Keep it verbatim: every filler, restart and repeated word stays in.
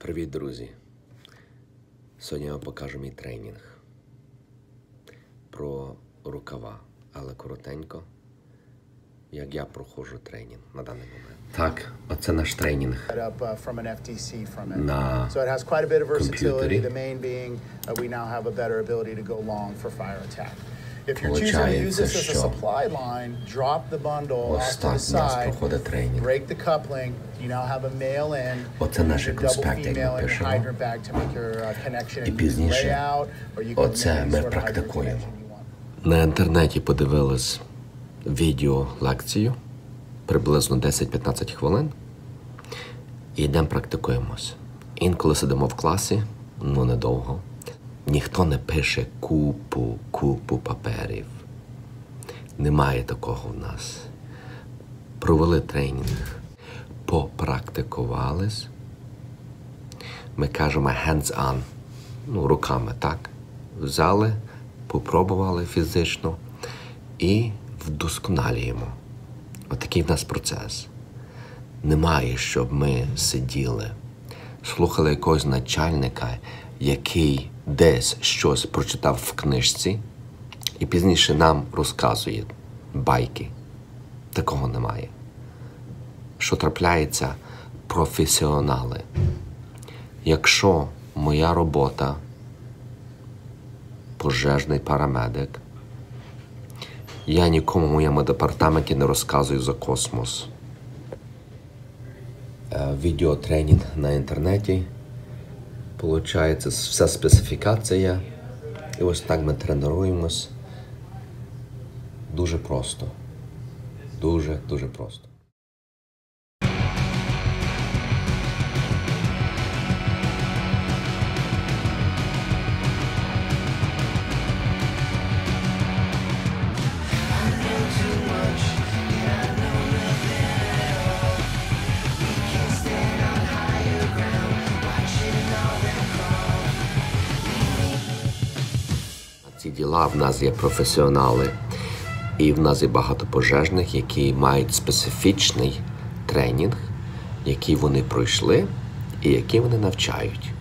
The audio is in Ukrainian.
Привіт, друзі! Сьогодні я вам покажу мій тренінг про рукава, але коротенько, як я проходжу тренінг на даний момент. Так, оце наш тренінг на комп'ютері. If you're choosing to use this as a що supply line, drop the bundle off ось to так the в нас side, проходить тренінг. break the coupling, you now have a male in, Оце наші your double конспекти, як female ми in your пишемо. hydrant bag to make your uh, connection І and пізніше layout, or you can оце make any ми sort of hydrant практикуємо. connection you want. На інтернеті подивились відео-лекцію, приблизно десять-п'ятнадцять хвилин, і йдемо практикуємось. Інколи сидимо в класі, ну недовго. Ніхто не пише купу, купу паперів. Немає такого в нас. Провели тренінг, попрактикувались. Ми кажемо hands-on, ну, руками, так? Взяли, попробували фізично і вдосконалюємо. Отакий в нас процес. Немає, щоб ми сиділи, слухали якогось начальника, який десь щось прочитав в книжці і пізніше нам розказує байки. Такого немає. Що трапляється? Професіонали. Якщо моя робота пожежний парамедик, я нікому в моєму департаменті не розказую за космос. Відеотренінг на інтернеті. Получається вся специфікація. І ось так ми тренуємось. Дуже просто. Дуже, дуже просто. Ці діла в нас є професіонали, і в нас є багато пожежних, які мають специфічний тренінг, який вони пройшли і який вони навчають.